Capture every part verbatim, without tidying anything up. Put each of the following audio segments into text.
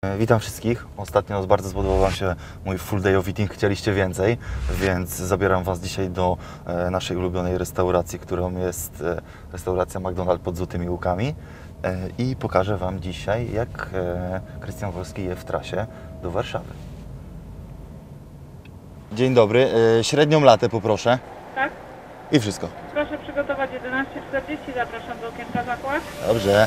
Witam wszystkich. Ostatnio bardzo spodobał Wam się mój full day of eating, chcieliście więcej, więc zabieram Was dzisiaj do naszej ulubionej restauracji, którą jest restauracja McDonald's pod Złotymi Łukami i pokażę Wam dzisiaj, jak Krystian Wolski je w trasie do Warszawy. Dzień dobry, średnią latę poproszę. Tak? I wszystko. Proszę przygotować jedenaście czterdzieści, zapraszam do okienka zakład. Dobrze.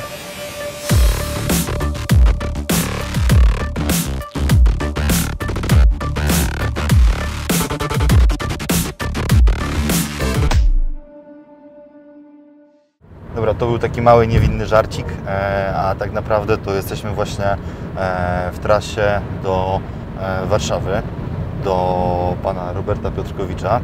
Dobra, to był taki mały, niewinny żarcik, a tak naprawdę to jesteśmy właśnie w trasie do Warszawy, do pana Roberta Piotrkowicza.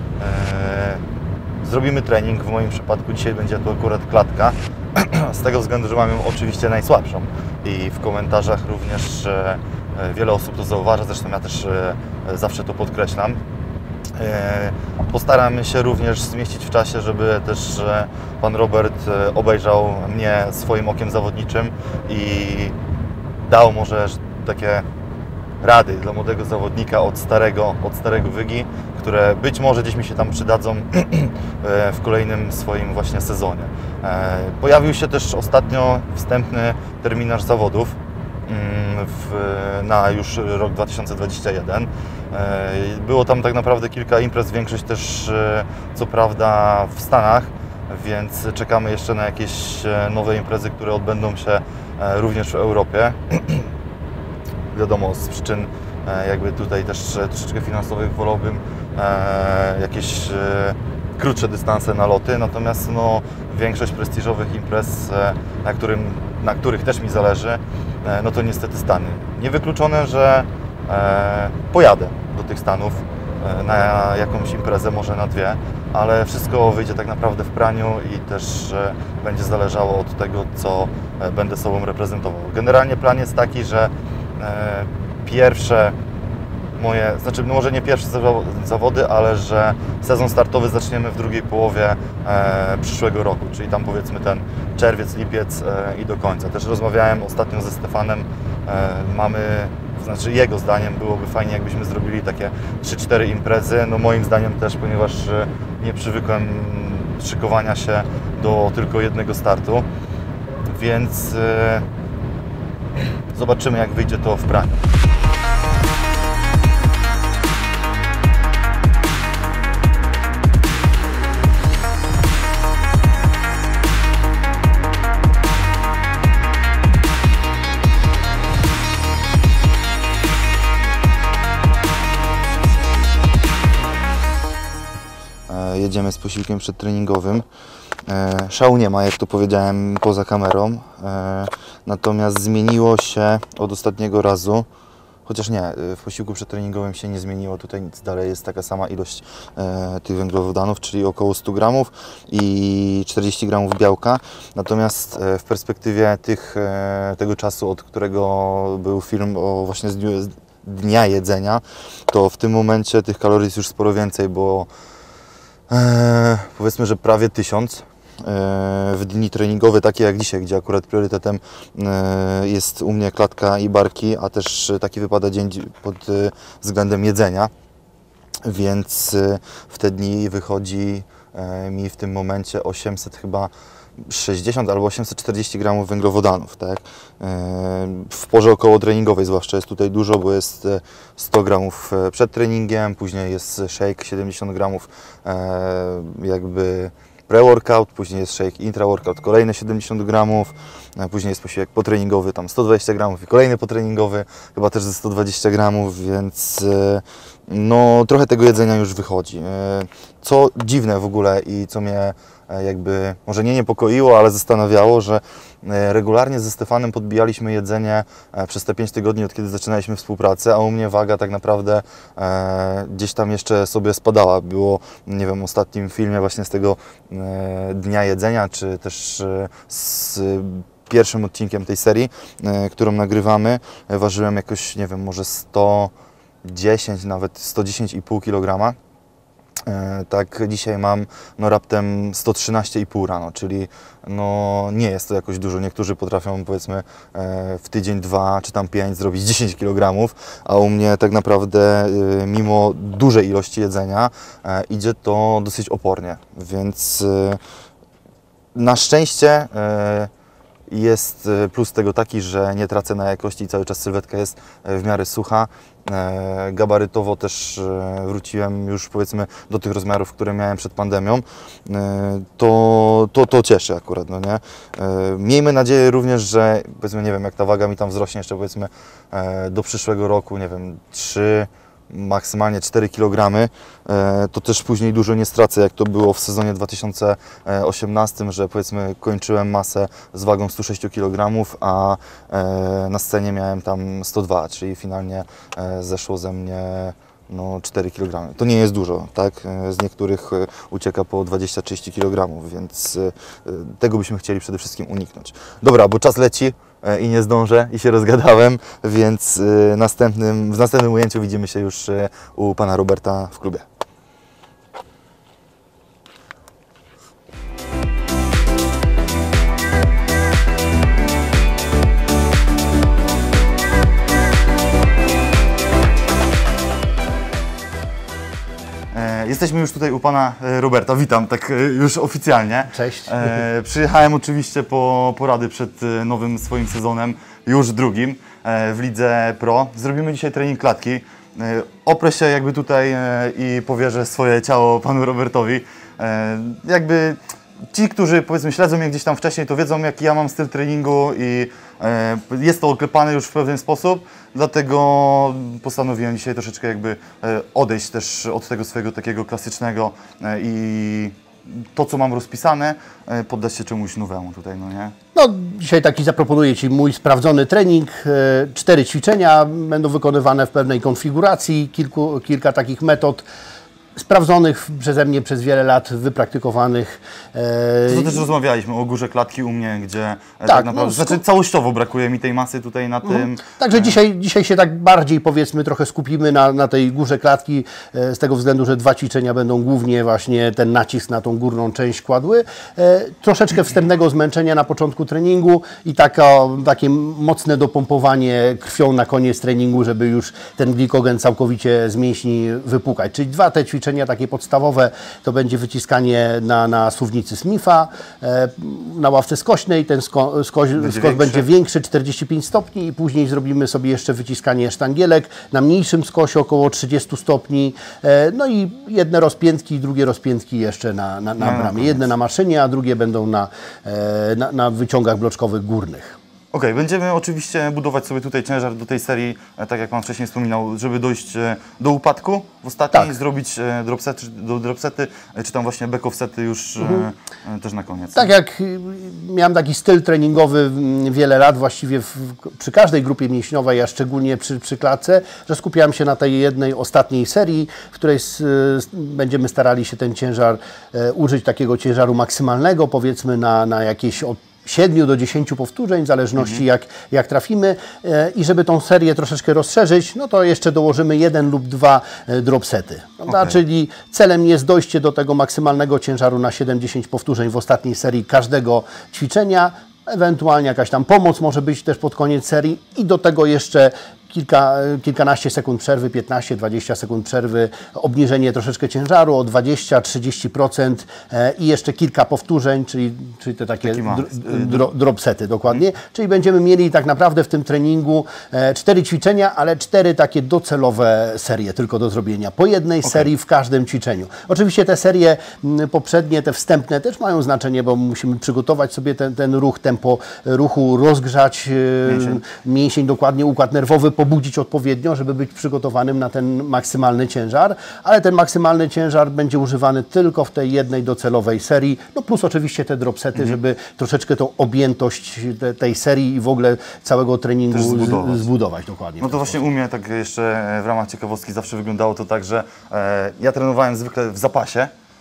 Zrobimy trening, w moim przypadku dzisiaj będzie to akurat klatka, z tego względu, że mam ją oczywiście najsłabszą i w komentarzach również wiele osób to zauważa, zresztą ja też zawsze to podkreślam. Postaramy się również zmieścić w czasie, żeby też pan Robert obejrzał mnie swoim okiem zawodniczym i dał może takie rady dla młodego zawodnika od starego, od starego wygi, które być może gdzieś mi się tam przydadzą w kolejnym swoim właśnie sezonie. Pojawił się też ostatnio wstępny terminarz zawodów w, na już rok dwa tysiące dwudziesty pierwszy. Było tam tak naprawdę kilka imprez, większość też co prawda w Stanach, więc czekamy jeszcze na jakieś nowe imprezy, które odbędą się również w Europie. Wiadomo, z przyczyn jakby tutaj też troszeczkę finansowych wolałbym jakieś krótsze dystanse na loty, natomiast no, większość prestiżowych imprez, na, którym, na których też mi zależy, no to niestety Stany. Niewykluczone, że pojadę do tych Stanów na jakąś imprezę, może na dwie, ale wszystko wyjdzie tak naprawdę w praniu i też będzie zależało od tego, co będę sobą reprezentował. Generalnie plan jest taki, że pierwsze moje, znaczy może nie pierwsze zawody, ale że sezon startowy zaczniemy w drugiej połowie e, przyszłego roku, czyli tam powiedzmy ten czerwiec, lipiec e, i do końca. Też rozmawiałem ostatnio ze Stefanem, e, mamy, znaczy jego zdaniem byłoby fajnie, jakbyśmy zrobili takie trzy cztery imprezy, no moim zdaniem też, ponieważ e, nie przywykłem szykowania się do tylko jednego startu, więc e, zobaczymy, jak wyjdzie to w praniu. Jedziemy z posiłkiem przedtreningowym. Szału nie ma, jak to powiedziałem poza kamerą. Natomiast zmieniło się od ostatniego razu, chociaż nie, w posiłku przedtreningowym się nie zmieniło. Tutaj nic, dalej jest taka sama ilość tych węglowodanów, czyli około stu gramów i czterdzieści gramów białka. Natomiast w perspektywie tych, tego czasu, od którego był film o właśnie z dniu, dnia jedzenia, to w tym momencie tych kalorii jest już sporo więcej, bo Eee, powiedzmy, że prawie tysiąc eee, w dni treningowe, takie jak dzisiaj, gdzie akurat priorytetem eee, jest u mnie klatka i barki, a też taki wypada dzień pod e, względem jedzenia, więc e, w te dni wychodzi e, mi w tym momencie osiemset chyba sześćdziesiąt albo osiemset czterdzieści gramów węglowodanów, tak? W porze około treningowej zwłaszcza jest tutaj dużo, bo jest sto gramów przed treningiem, później jest shake siedemdziesiąt gramów jakby pre-workout, później jest shake intra-workout, kolejne siedemdziesiąt gramów, później jest posiłek potreningowy, tam sto dwadzieścia gramów i kolejny potreningowy, chyba też ze sto dwadzieścia gramów, więc no trochę tego jedzenia już wychodzi. Co dziwne w ogóle i co mnie jakby może nie niepokoiło, ale zastanawiało, że regularnie ze Stefanem podbijaliśmy jedzenie przez te pięć tygodni, od kiedy zaczynaliśmy współpracę, a u mnie waga tak naprawdę e, gdzieś tam jeszcze sobie spadała. Było, nie wiem, w ostatnim filmie właśnie z tego e, dnia jedzenia, czy też e, z pierwszym odcinkiem tej serii, e, którą nagrywamy, e, ważyłem jakoś, nie wiem, może sto dziesięć, nawet sto dziesięć i pół kilograma. Tak, dzisiaj mam no raptem sto trzynaście i pół rano, czyli no nie jest to jakoś dużo. Niektórzy potrafią powiedzmy w tydzień, dwa czy tam pięć zrobić dziesięć kilogramów, a u mnie tak naprawdę mimo dużej ilości jedzenia idzie to dosyć opornie, więc na szczęście jest plus tego taki, że nie tracę na jakości i cały czas sylwetka jest w miarę sucha. Gabarytowo też wróciłem już powiedzmy do tych rozmiarów, które miałem przed pandemią. To, to, to cieszy akurat, no nie? Miejmy nadzieję również, że powiedzmy, nie wiem, jak ta waga mi tam wzrośnie jeszcze powiedzmy do przyszłego roku, nie wiem, trzy maksymalnie cztery kilogramy, to też później dużo nie stracę, jak to było w sezonie dwa tysiące osiemnastym, że powiedzmy kończyłem masę z wagą stu sześciu kilogramów, a na scenie miałem tam sto dwa, czyli finalnie zeszło ze mnie no, cztery kilogramy. To nie jest dużo, tak? Z niektórych ucieka po dwadzieścia trzydzieści kilogramów, więc tego byśmy chcieli przede wszystkim uniknąć. Dobra, bo czas leci i nie zdążę i się rozgadałem, więc następnym, w następnym ujęciu widzimy się już u pana Roberta w klubie. Jesteśmy już tutaj u pana Roberta, witam tak już oficjalnie. Cześć. E, przyjechałem oczywiście po porady przed nowym swoim sezonem, już drugim e, w Lidze Pro. Zrobimy dzisiaj trening klatki. E, oprę się jakby tutaj e, i powierzę swoje ciało panu Robertowi. E, jakby ci, którzy powiedzmy śledzą mnie gdzieś tam wcześniej, to wiedzą jaki ja mam styl treningu i e, jest to oklepane już w pewien sposób, dlatego postanowiłem dzisiaj troszeczkę jakby e, odejść też od tego swojego takiego klasycznego e, i to, co mam rozpisane, e, poddać się czemuś nowemu tutaj, no nie? No, dzisiaj taki zaproponuję Ci mój sprawdzony trening. E, cztery ćwiczenia będą wykonywane w pewnej konfiguracji, kilku, kilka takich metod sprawdzonych przeze mnie przez wiele lat, wypraktykowanych. To, to też rozmawialiśmy o górze klatki u mnie, gdzie tak, tak naprawdę, no, znaczy całościowo brakuje mi tej masy tutaj na tym. Mhm. Także dzisiaj, dzisiaj się tak bardziej powiedzmy trochę skupimy na, na tej górze klatki, e, z tego względu, że dwa ćwiczenia będą głównie właśnie ten nacisk na tą górną część kładły. E, troszeczkę wstępnego zmęczenia na początku treningu i taka, takie mocne dopompowanie krwią na koniec treningu, żeby już ten glikogen całkowicie z mięśni wypłukać. Czyli dwa te ćwiczenia takie podstawowe to będzie wyciskanie na, na suwnicy Smitha, e, na ławce skośnej, ten sko, skoś, będzie, skos będzie większy, czterdzieści pięć stopni i później zrobimy sobie jeszcze wyciskanie sztangielek na mniejszym skosie, około trzydziestu stopni, e, no i jedne rozpiętki, drugie rozpiętki jeszcze na, na, na bramie. Jedne na maszynie, a drugie będą na, e, na, na wyciągach bloczkowych górnych. Okej, okay, będziemy oczywiście budować sobie tutaj ciężar do tej serii, tak jak Pan wcześniej wspominał, żeby dojść do upadku w ostatniej, tak. zrobić dropsety, do dropsety, czy tam właśnie back offsety już mhm. też na koniec. Tak jak miałem taki styl treningowy wiele lat, właściwie w, przy każdej grupie mięśniowej, a szczególnie przy, przy klatce, że skupiałem się na tej jednej ostatniej serii, w której s, będziemy starali się ten ciężar e, użyć takiego ciężaru maksymalnego, powiedzmy na, na jakieś od siedmiu do dziesięciu powtórzeń, w zależności mhm. jak, jak trafimy e, i żeby tą serię troszeczkę rozszerzyć, no to jeszcze dołożymy jeden lub dwa e, dropsety. Okay. Czyli celem jest dojście do tego maksymalnego ciężaru na siedem do dziesięciu powtórzeń w ostatniej serii każdego ćwiczenia, ewentualnie jakaś tam pomoc może być też pod koniec serii i do tego jeszcze Kilka, kilkanaście sekund przerwy, piętnaście do dwudziestu sekund przerwy, obniżenie troszeczkę ciężaru o dwadzieścia do trzydziestu procent e, i jeszcze kilka powtórzeń, czyli, czyli te takie dr, dro, dropsety dokładnie. Hmm. Czyli będziemy mieli tak naprawdę w tym treningu e, cztery ćwiczenia, ale cztery takie docelowe serie tylko do zrobienia. Po jednej okay. serii w każdym ćwiczeniu. Oczywiście te serie m, poprzednie, te wstępne też mają znaczenie, bo musimy przygotować sobie ten, ten ruch, tempo ruchu, rozgrzać e, mięsień. mięsień, dokładnie układ nerwowy, pobudzić odpowiednio, żeby być przygotowanym na ten maksymalny ciężar, ale ten maksymalny ciężar będzie używany tylko w tej jednej docelowej serii, no plus oczywiście te dropsety, mhm. żeby troszeczkę tą objętość te, tej serii i w ogóle całego treningu zbudować. zbudować dokładnie. No to właśnie u mnie tak jeszcze w ramach ciekawostki zawsze wyglądało to tak, że e, ja trenowałem zwykle w zapasie,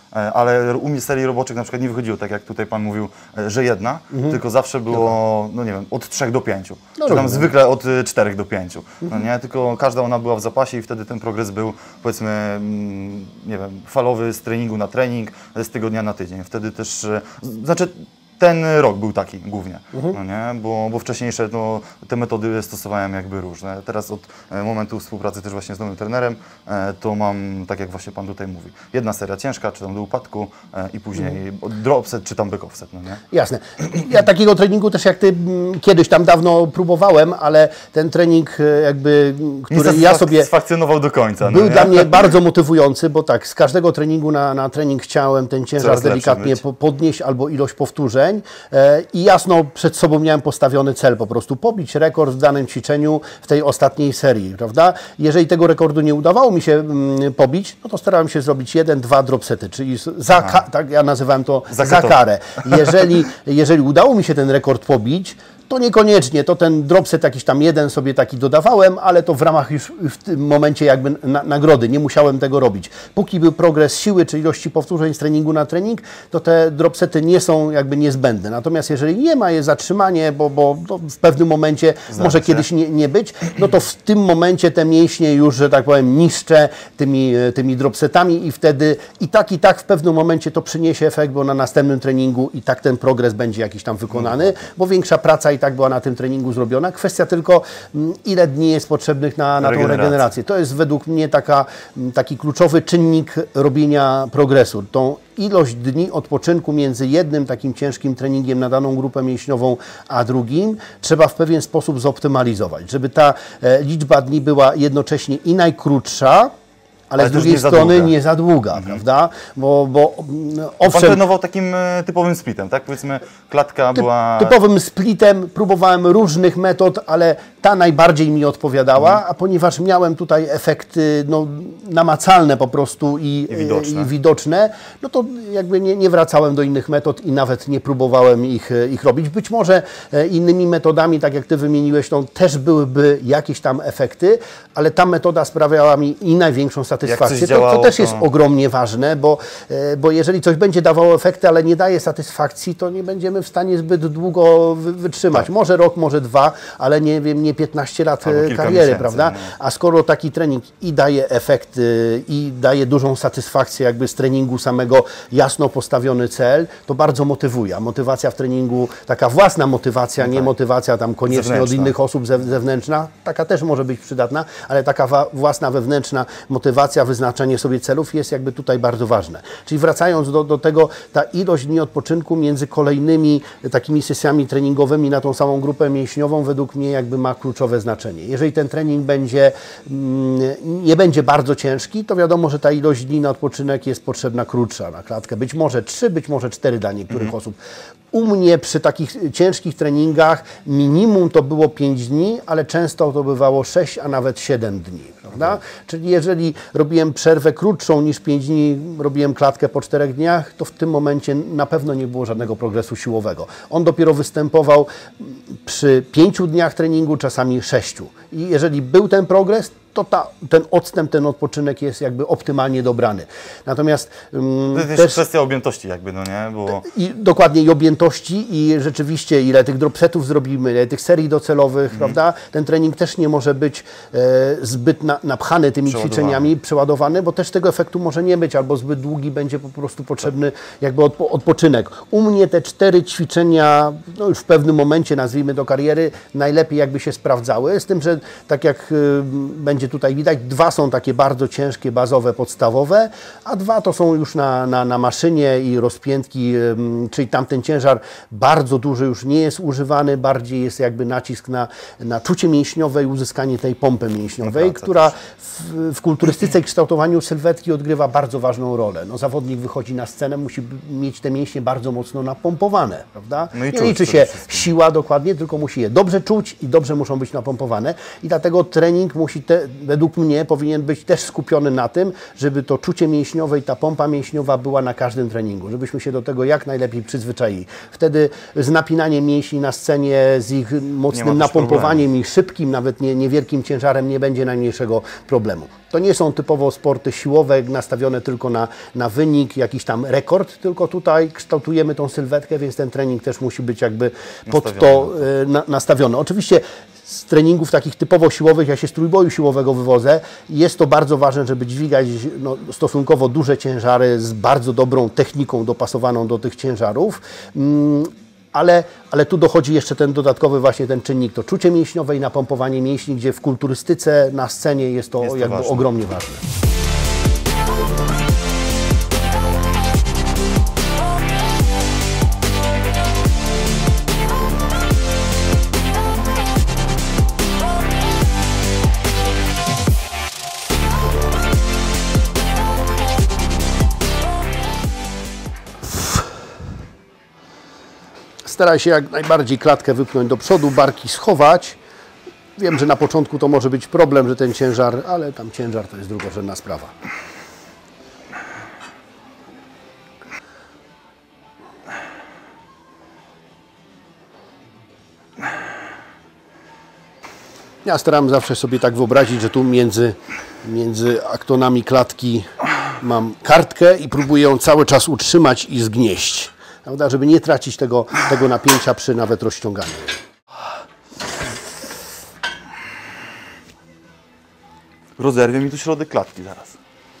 e, ale u mnie z serii roboczych na przykład nie wychodziło, tak jak tutaj Pan mówił, e, że jedna, mhm. tylko zawsze było, no nie wiem, od trzech do pięciu, no czy tam zwykle od y, czterech do pięciu, mhm. no nie, tylko każda ona była w zapasie i wtedy ten progres był, powiedzmy, mm, nie wiem, falowy z treningu na trening, z tygodnia na tydzień, wtedy też, e, znaczy ten rok był taki głównie, mhm. no nie? Bo, bo wcześniejsze no, te metody stosowałem jakby różne. Teraz od e, momentu współpracy też właśnie z nowym trenerem, e, to mam, tak jak właśnie Pan tutaj mówi, jedna seria ciężka, czy tam do upadku e, i później mhm. drop set, czy tam back offset, no nie? Jasne. Ja takiego treningu też jak Ty m, kiedyś tam dawno próbowałem, ale ten trening jakby, który nie ja sobie... sfakcjonował do końca. Był no, dla mnie bardzo motywujący, bo tak, z każdego treningu na, na trening chciałem ten ciężar Coraz delikatnie po, podnieść albo ilość powtórzeń. I jasno przed sobą miałem postawiony cel, po prostu pobić rekord w danym ćwiczeniu w tej ostatniej serii, prawda? Jeżeli tego rekordu nie udawało mi się mm, pobić, no to starałem się zrobić jeden, dwa dropsety, czyli za, tak ja nazywałem to za, za karę. Jeżeli, jeżeli udało mi się ten rekord pobić, to niekoniecznie, to ten dropset jakiś tam jeden sobie taki dodawałem, ale to w ramach już w tym momencie jakby na, nagrody, nie musiałem tego robić. Póki był progres siły, czy ilości powtórzeń z treningu na trening, to te dropsety nie są jakby niezbędne. Natomiast jeżeli nie ma je zatrzymanie, bo, bo to w pewnym momencie Zdarza może się. kiedyś nie, nie być, no to w tym momencie te mięśnie już, że tak powiem, niszczę tymi, tymi dropsetami i wtedy i tak, i tak w pewnym momencie to przyniesie efekt, bo na następnym treningu i tak ten progres będzie jakiś tam wykonany, bo większa praca i tak była na tym treningu zrobiona. Kwestia tylko, ile dni jest potrzebnych na, na tą regenerację. To jest według mnie taka, taki kluczowy czynnik robienia progresu. Tą ilość dni odpoczynku między jednym takim ciężkim treningiem na daną grupę mięśniową, a drugim trzeba w pewien sposób zoptymalizować, żeby ta e, liczba dni była jednocześnie i najkrótsza, ale, ale z drugiej nie strony za nie za długa, mhm. prawda? Bo, bo owszem, Pan trenował takim e, typowym splitem, tak? Powiedzmy, klatka typ, była... Typowym splitem, próbowałem różnych metod, ale ta najbardziej mi odpowiadała, mhm. a ponieważ miałem tutaj efekty no, namacalne po prostu i, I, widoczne. i widoczne, no to jakby nie, nie wracałem do innych metod i nawet nie próbowałem ich, ich robić. Być może innymi metodami, tak jak Ty wymieniłeś, no, też byłyby jakieś tam efekty, ale ta metoda sprawiała mi i największą satysfakcję. satysfakcję. To, to też jest to... ogromnie ważne, bo, bo jeżeli coś będzie dawało efekty, ale nie daje satysfakcji, to nie będziemy w stanie zbyt długo wytrzymać. Tak. Może rok, może dwa, ale nie wiem, nie piętnaście lat kariery, miesięcy, prawda? Nie. A skoro taki trening i daje efekty, i daje dużą satysfakcję jakby z treningu samego, jasno postawiony cel, to bardzo motywuje. A motywacja w treningu, taka własna motywacja, no nie tak. motywacja tam koniecznie zewnętrzna. Od innych osób zewnętrzna, taka też może być przydatna, ale taka własna wewnętrzna motywacja, wyznaczanie sobie celów jest jakby tutaj bardzo ważne. Czyli wracając do, do tego, ta ilość dni odpoczynku między kolejnymi takimi sesjami treningowymi na tą samą grupę mięśniową według mnie jakby ma kluczowe znaczenie. Jeżeli ten trening będzie, nie będzie bardzo ciężki, to wiadomo, że ta ilość dni na odpoczynek jest potrzebna krótsza na klatkę. Być może trzy, być może cztery dla niektórych mhm. osób. U mnie przy takich ciężkich treningach minimum to było pięć dni, ale często to bywało sześć, a nawet siedem dni. Prawda? Okay. Czyli jeżeli robiłem przerwę krótszą niż pięć dni, robiłem klatkę po czterech dniach, to w tym momencie na pewno nie było żadnego progresu siłowego. On dopiero występował przy pięciu dniach treningu, czasami sześciu. I jeżeli był ten progres, to ta, ten odstęp, ten odpoczynek jest jakby optymalnie dobrany. Natomiast um, to jest też kwestia objętości jakby, no nie? Bo... I, dokładnie i objętości i rzeczywiście ile tych dropsetów zrobimy, ile tych serii docelowych, mm. prawda? Ten trening też nie może być e, zbyt na, napchany tymi ćwiczeniami, przeładowany, bo też tego efektu może nie być, albo zbyt długi będzie po prostu potrzebny jakby odpo, odpoczynek. U mnie te cztery ćwiczenia, no już w pewnym momencie, nazwijmy do kariery, najlepiej jakby się sprawdzały, z tym, że tak jak y, będzie tutaj widać, dwa są takie bardzo ciężkie, bazowe, podstawowe, a dwa to są już na, na, na maszynie i rozpiętki, czyli tamten ciężar bardzo duży już nie jest używany, bardziej jest jakby nacisk na, na czucie mięśniowe i uzyskanie tej pompy mięśniowej, no, która w, w kulturystyce i kształtowaniu sylwetki odgrywa bardzo ważną rolę. No, zawodnik wychodzi na scenę, musi mieć te mięśnie bardzo mocno napompowane, prawda? No i nie liczy się siła dokładnie, tylko musi je dobrze czuć i dobrze muszą być napompowane i dlatego trening musi te, według mnie powinien być też skupiony na tym, żeby to czucie mięśniowe i ta pompa mięśniowa była na każdym treningu, żebyśmy się do tego jak najlepiej przyzwyczaili. Wtedy z napinaniem mięśni na scenie, z ich mocnym napompowaniem i szybkim, nawet nie, niewielkim ciężarem nie będzie najmniejszego problemu. To nie są typowo sporty siłowe, nastawione tylko na, na wynik, jakiś tam rekord, tylko tutaj kształtujemy tą sylwetkę, więc ten trening też musi być jakby pod nastawiony. to y, na, nastawiony. Oczywiście z treningów takich typowo siłowych, ja się z trójboju siłowego wywodzę, jest to bardzo ważne, żeby dźwigać no, stosunkowo duże ciężary z bardzo dobrą techniką dopasowaną do tych ciężarów. Mm, Ale, ale tu dochodzi jeszcze ten dodatkowy właśnie ten czynnik, to czucie mięśniowe i napompowanie mięśni, gdzie w kulturystyce na scenie jest to, Jest to jakby ważne. ogromnie ważne. Staraj się jak najbardziej klatkę wypchnąć do przodu, barki schować. Wiem, że na początku to może być problem, że ten ciężar, ale tam ciężar to jest drugorzędna sprawa. Ja staram zawsze sobie tak wyobrazić, że tu między, między aktonami klatki mam kartkę i próbuję ją cały czas utrzymać i zgnieść. Prawda? Żeby nie tracić tego, tego napięcia przy nawet rozciąganiu. Rozerwie mi tu środek klatki zaraz.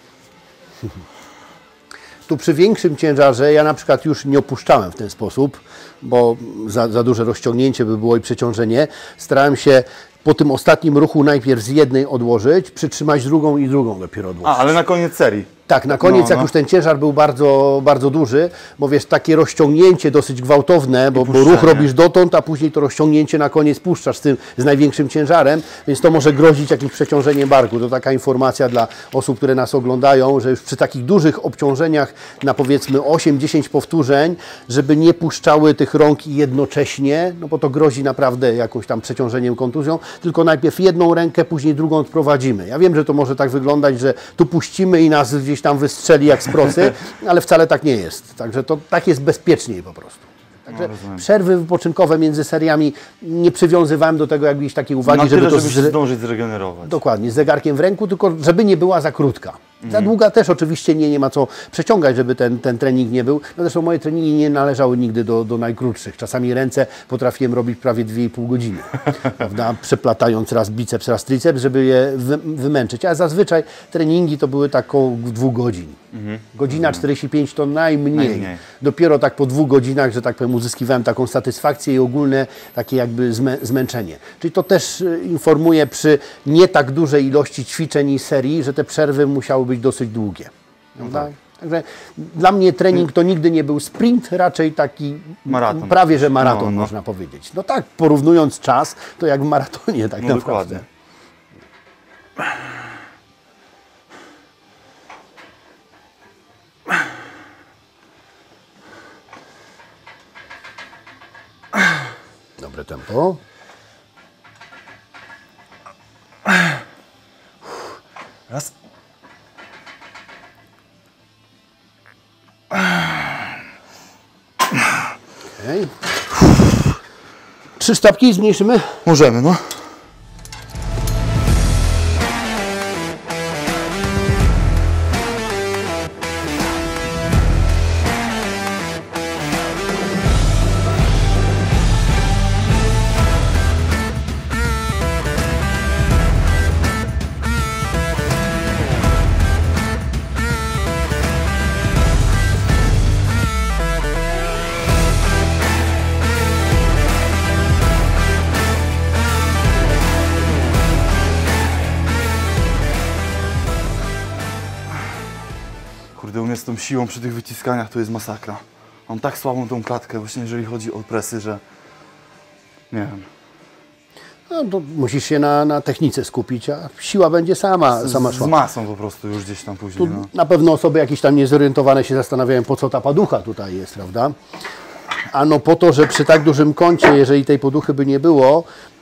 Tu przy większym ciężarze ja na przykład już nie opuszczałem w ten sposób, bo za, za duże rozciągnięcie by było i przeciążenie. Starałem się po tym ostatnim ruchu najpierw z jednej odłożyć, przytrzymać drugą i drugą dopiero odłożyć. A, ale na koniec serii. Tak, na koniec, No, jak no. już ten ciężar był bardzo, bardzo duży, bo wiesz, takie rozciągnięcie dosyć gwałtowne, bo, bo ruch puszczenie. robisz dotąd, a później to rozciągnięcie na koniec puszczasz z tym, z największym ciężarem, więc to może grozić jakimś przeciążeniem barku. To taka informacja dla osób, które nas oglądają, że już przy takich dużych obciążeniach na powiedzmy osiem dziesięć powtórzeń, żeby nie puszczały tych rąk jednocześnie, no bo to grozi naprawdę jakimś tam przeciążeniem, kontuzją, tylko najpierw jedną rękę, później drugą odprowadzimy. Ja wiem, że to może tak wyglądać, że tu puścimy i nas gdzieś tam wystrzeli jak z procy, ale wcale tak nie jest. Także to tak jest bezpieczniej po prostu. Także No, przerwy wypoczynkowe między seriami nie przywiązywałem do tego jakieś takiej uwagi, Na żeby tyle, to żeby się zre- zdążyć zregenerować. Dokładnie, z zegarkiem w ręku, tylko żeby nie była za krótka. Za długa też oczywiście nie, nie ma co przeciągać, żeby ten, ten trening nie był. No zresztą moje treningi nie należały nigdy do, do najkrótszych. Czasami ręce potrafiłem robić prawie dwie i pół godziny, prawda? Przeplatając raz biceps, raz triceps, żeby je wy, wymęczyć. A zazwyczaj treningi to były tak około dwóch godzin. Mhm. Godzina czterdzieści pięć to najmniej. Najmniej. Dopiero tak po dwóch godzinach, że tak powiem, uzyskiwałem taką satysfakcję i ogólne takie jakby zmę, zmęczenie. Czyli to też y, informuje przy nie tak dużej ilości ćwiczeń i serii, że te przerwy musiały być dosyć długie. Prawda? Także dla mnie trening to nigdy nie był sprint, raczej taki Maraton. prawie że maraton, No, no. można powiedzieć. No tak, porównując czas, to jak w maratonie tak No naprawdę. dokładnie. Dobre tempo. Raz. Okay. Trzy sztabki zmniejszymy. Możemy, no. Kurde, u mnie z tą siłą przy tych wyciskaniach to jest masakra. Mam tak słabą tą klatkę, właśnie jeżeli chodzi o presy, że nie wiem. No, to musisz się na, na technice skupić, a siła będzie sama, sama Z, z szła. masą po prostu już gdzieś tam później. Tu No. na pewno osoby jakieś tam niezorientowane się zastanawiają, po co ta paducha tutaj jest, prawda? Ano po to, że przy tak dużym kącie, jeżeli tej poduchy by nie było,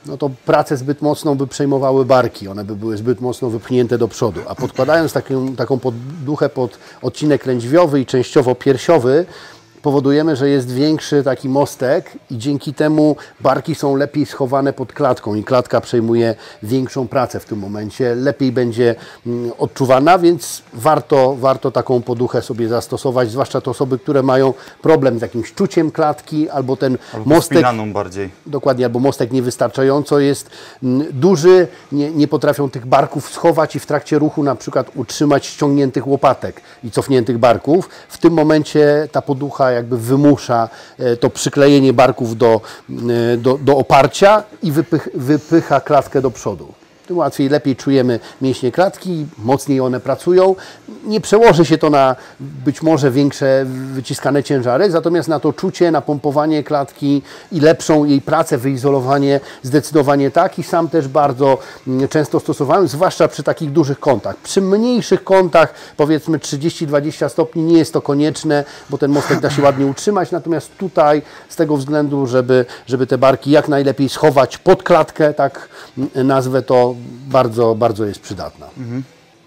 no to pracę zbyt mocną by przejmowały barki, one by były zbyt mocno wypchnięte do przodu, a podkładając taką, taką podduchę pod odcinek lędźwiowy i częściowo piersiowy, powodujemy, że jest większy taki mostek i dzięki temu barki są lepiej schowane pod klatką i klatka przejmuje większą pracę w tym momencie, lepiej będzie mm, odczuwana, więc warto, warto taką poduchę sobie zastosować, zwłaszcza te osoby, które mają problem z jakimś czuciem klatki albo ten Albo mostek, spinaną bardziej. dokładnie, albo mostek niewystarczająco jest mm, duży, nie, nie potrafią tych barków schować i w trakcie ruchu na przykład utrzymać ściągniętych łopatek i cofniętych barków. W tym momencie ta poducha jakby wymusza to przyklejenie barków do, do, do oparcia i wypych, wypycha klatkę do przodu. Tym łatwiej, lepiej czujemy mięśnie klatki, mocniej one pracują. Nie przełoży się to na być może większe wyciskane ciężary, natomiast na to czucie, na pompowanie klatki i lepszą jej pracę, wyizolowanie zdecydowanie tak. I sam też bardzo często stosowałem, zwłaszcza przy takich dużych kątach. Przy mniejszych kątach, powiedzmy trzydzieści do dwudziestu stopni, nie jest to konieczne, bo ten mostek da się ładnie utrzymać. Natomiast tutaj z tego względu, żeby, żeby te barki jak najlepiej schować pod klatkę, tak nazwę to, bardzo, bardzo jest przydatna. Mhm.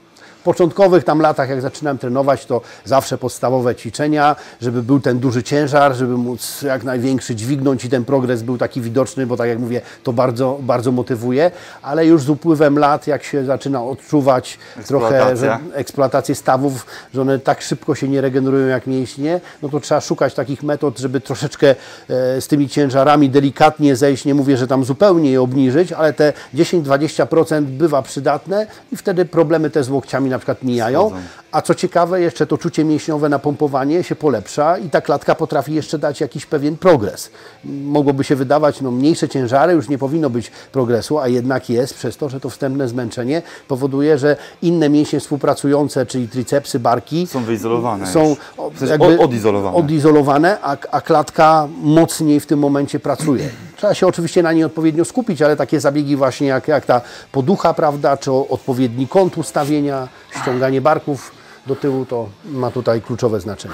W początkowych tam latach, jak zaczynałem trenować, to zawsze podstawowe ćwiczenia, żeby był ten duży ciężar, żeby móc jak największy dźwignąć i ten progres był taki widoczny, bo tak jak mówię, to bardzo, bardzo motywuje, ale już z upływem lat, jak się zaczyna odczuwać trochę że eksploatację stawów, że one tak szybko się nie regenerują jak mięśnie, no to trzeba szukać takich metod, żeby troszeczkę e, z tymi ciężarami delikatnie zejść, nie mówię, że tam zupełnie je obniżyć, ale te dziesięć do dwudziestu procent bywa przydatne i wtedy problemy te z łokciami na przykład mijają, a co ciekawe, jeszcze to czucie mięśniowe na pompowanie się polepsza i ta klatka potrafi jeszcze dać jakiś pewien progres. Mogłoby się wydawać, no mniejsze ciężary, już nie powinno być progresu, a jednak jest, przez to, że to wstępne zmęczenie powoduje, że inne mięśnie współpracujące, czyli tricepsy, barki są wyizolowane. Są jakby odizolowane, odizolowane a, a klatka mocniej w tym momencie pracuje. Trzeba się oczywiście na niej odpowiednio skupić, ale takie zabiegi właśnie jak, jak ta poducha, prawda, czy odpowiedni kąt ustawienia, ściąganie barków do tyłu, to ma tutaj kluczowe znaczenie.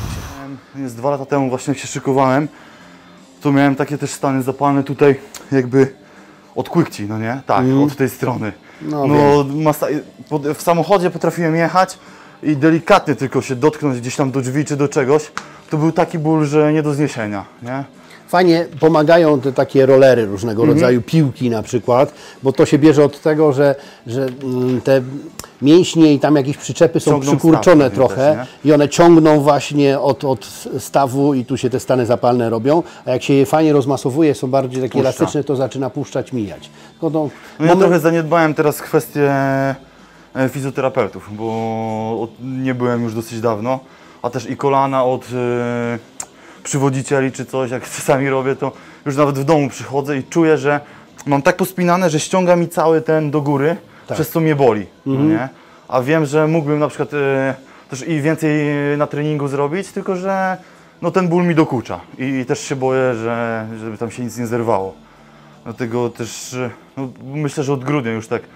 Jest dwa lata temu właśnie się szykowałem, to miałem takie też stany zapalne tutaj jakby od kłykci, no nie? Tak, mm. od tej strony. No, no masa, w samochodzie potrafiłem jechać i delikatnie tylko się dotknąć gdzieś tam do drzwi czy do czegoś. To był taki ból, że nie do zniesienia, nie? Fajnie pomagają te takie rollery różnego mhm. rodzaju, piłki na przykład, bo to się bierze od tego, że, że te mięśnie i tam jakieś przyczepy są ciągną przykurczone staw, trochę też, i one ciągną właśnie od, od stawu i tu się te stany zapalne robią, a jak się je fajnie rozmasowuje, są bardziej takie Puszcza. elastyczne, to zaczyna puszczać, mijać. Tylko no, no ja trochę zaniedbałem teraz kwestię fizjoterapeutów, bo nie byłem już dosyć dawno, a też i kolana od przywodzicieli czy coś, jak czasami robię, to już nawet w domu przychodzę i czuję, że mam tak pospinane, że ściąga mi cały ten do góry, tak. przez co mnie boli, mhm. no nie? A wiem, że mógłbym na przykład e, też i więcej na treningu zrobić, tylko że no, ten ból mi dokucza i, i też się boję, że żeby tam się nic nie zerwało. Dlatego też no, myślę, że od grudnia już tak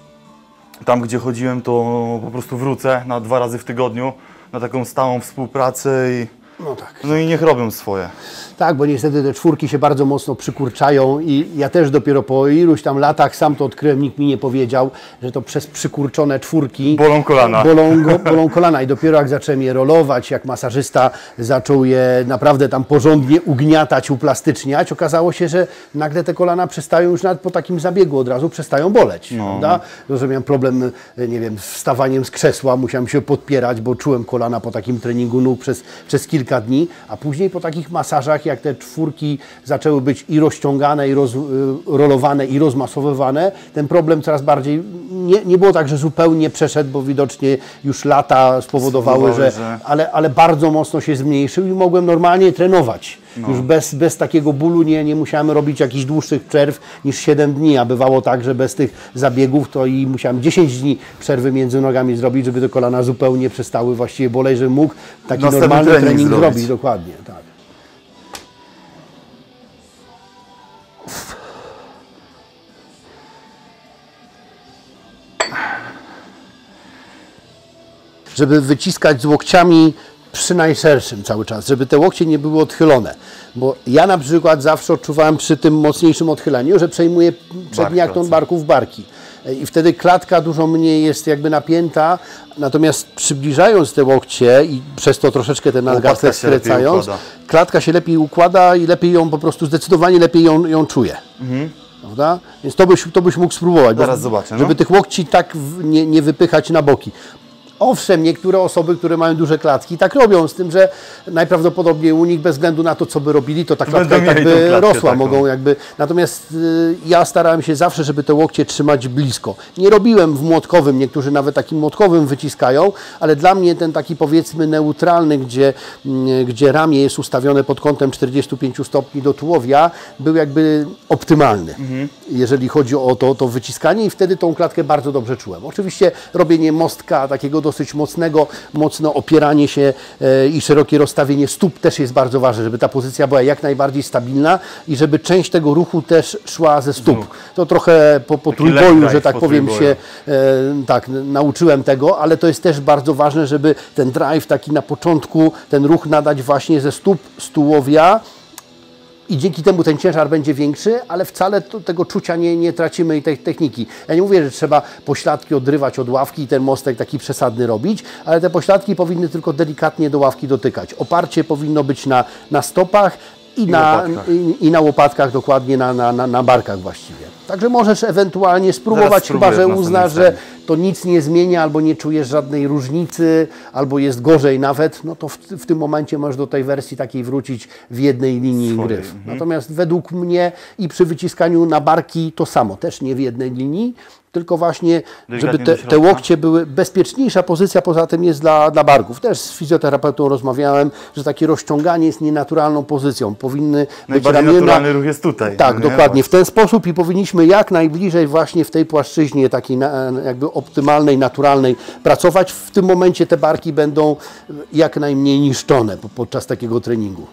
tam, gdzie chodziłem, to po prostu wrócę na dwa razy w tygodniu na taką stałą współpracę i No tak. No i niech robią swoje. Tak, bo niestety te czwórki się bardzo mocno przykurczają i ja też dopiero po iluś tam latach sam to odkryłem, nikt mi nie powiedział, że to przez przykurczone czwórki bolą kolana. Bolą, go, bolą kolana i dopiero jak zacząłem je rolować, jak masażysta zaczął je naprawdę tam porządnie ugniatać, uplastyczniać, okazało się, że nagle te kolana przestają już nawet po takim zabiegu od razu przestają boleć. No. Prawda? No, że miałem problem, nie wiem, z wstawaniem z krzesła, musiałem się podpierać, bo czułem kolana po takim treningu nóg przez, przez kilka dni, a później po takich masażach, jak te czwórki zaczęły być i rozciągane, i rozrolowane, i rozmasowywane, ten problem coraz bardziej, nie, nie było tak, że zupełnie przeszedł, bo widocznie już lata spowodowały, że, że... Ale, ale bardzo mocno się zmniejszył i mogłem normalnie trenować. No. Już bez, bez takiego bólu nie, nie musiałem robić jakichś dłuższych przerw niż siedem dni, a bywało tak, że bez tych zabiegów to i musiałem dziesięć dni przerwy między nogami zrobić, żeby te kolana zupełnie przestały właściwie boleć, że mógł taki Następny normalny trening, trening zrobić. zrobić. Dokładnie, tak. Żeby wyciskać z łokciami przy najszerszym cały czas, żeby te łokcie nie były odchylone. Bo ja na przykład zawsze odczuwałem przy tym mocniejszym odchyleniu, że przejmuję przedni akton barków w barki. I wtedy klatka dużo mniej jest jakby napięta, natomiast przybliżając te łokcie i przez to troszeczkę ten nadgarstek skręcając, klatka się lepiej układa i lepiej ją po prostu, zdecydowanie lepiej ją, ją czuje. Mhm. Prawda? Więc to byś, to byś mógł spróbować, Zaraz bo, zobaczę, no. żeby tych łokci tak w, nie, nie wypychać na boki. Owszem, niektóre osoby, które mają duże klatki, tak robią, z tym, że najprawdopodobniej u nich bez względu na to, co by robili, to ta klatka tak by rosła. Taką. Mogą jakby. Natomiast y, ja starałem się zawsze, żeby te łokcie trzymać blisko. Nie robiłem w młotkowym, niektórzy nawet takim młotkowym wyciskają, ale dla mnie ten taki powiedzmy neutralny, gdzie, y, gdzie ramię jest ustawione pod kątem czterdziestu pięciu stopni do tułowia, był jakby optymalny, mhm. jeżeli chodzi o to, to wyciskanie i wtedy tą klatkę bardzo dobrze czułem. Oczywiście robienie mostka takiego dosyć mocnego, mocno opieranie się e, i szerokie rozstawienie stóp też jest bardzo ważne, żeby ta pozycja była jak najbardziej stabilna i żeby część tego ruchu też szła ze stóp. To trochę po, po trójboju, że tak powiem trójboju. się e, tak, nauczyłem tego, ale to jest też bardzo ważne, żeby ten drive taki na początku, ten ruch nadać właśnie ze stóp, z tułowia. I dzięki temu ten ciężar będzie większy, ale wcale to, tego czucia nie, nie tracimy i tej techniki. Ja nie mówię, że trzeba pośladki odrywać od ławki i ten mostek taki przesadny robić, ale te pośladki powinny tylko delikatnie do ławki dotykać. Oparcie powinno być na, na stopach i, I, na, i, i na łopatkach, dokładnie na, na, na, na barkach właściwie. Także możesz ewentualnie spróbować, chyba że uznasz, że to nic nie zmienia, albo nie czujesz żadnej różnicy, albo jest gorzej nawet, no to w, w tym momencie możesz do tej wersji takiej wrócić w jednej linii Swoje. gryf. Mhm. Natomiast według mnie i przy wyciskaniu na barki to samo, też nie w jednej linii, tylko właśnie, żeby te, te łokcie były bezpieczniejsza pozycja, poza tym jest dla, dla barków. Też z fizjoterapeutą rozmawiałem, że takie rozciąganie jest nienaturalną pozycją. Powinny być ramiona... naturalny ruch jest tutaj. Tak, no dokładnie. W ten sposób i powinniśmy jak najbliżej właśnie w tej płaszczyźnie takiej na, jakby optymalnej, naturalnej pracować. W tym momencie te barki będą jak najmniej niszczone podczas takiego treningu.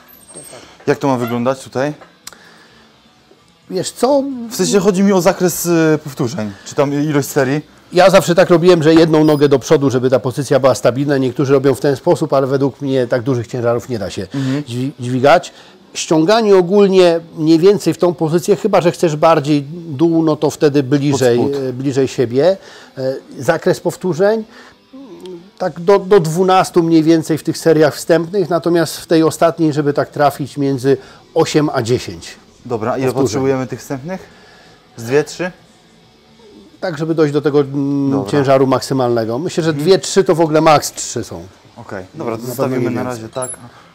Jak to ma wyglądać tutaj? Wiesz co? W sensie chodzi mi o zakres y, powtórzeń, czy tam ilość serii. Ja zawsze tak robiłem, że jedną nogę do przodu, żeby ta pozycja była stabilna. Niektórzy robią w ten sposób, ale według mnie tak dużych ciężarów nie da się mhm. dźwigać. Ściąganie ogólnie mniej więcej w tą pozycję, chyba że chcesz bardziej dół, no to wtedy bliżej, bliżej siebie. Zakres powtórzeń tak do, do dwunastu mniej więcej w tych seriach wstępnych, natomiast w tej ostatniej, żeby tak trafić między osiem a dziesięć. Dobra, ile potrzebujemy tych wstępnych? Z dwie, trzy? Tak, żeby dojść do tego mm, ciężaru maksymalnego. Myślę, że dwie, trzy to w ogóle maks trzy są. Okej, okay. Dobra, to na zostawimy na razie tak.